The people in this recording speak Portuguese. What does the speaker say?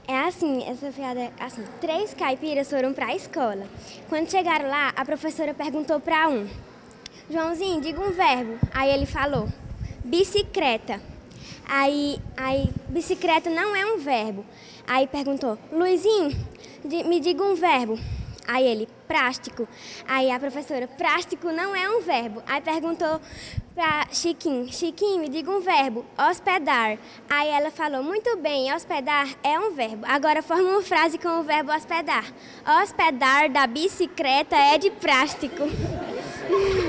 É assim, essa piada é assim. 3 caipiras foram para a escola. Quando chegaram lá, a professora perguntou para um: Joãozinho, diga um verbo. Aí ele falou: bicicleta. Aí bicicleta não é um verbo. Aí perguntou: Luizinho, me diga um verbo. Aí ele: plástico. Aí a professora: plástico não é um verbo. Aí perguntou para Chiquinho: Chiquinho, me diga um verbo. Hospedar. Aí ela falou: muito bem, hospedar é um verbo. Agora forma uma frase com o verbo hospedar. Hospedar da bicicleta é de plástico.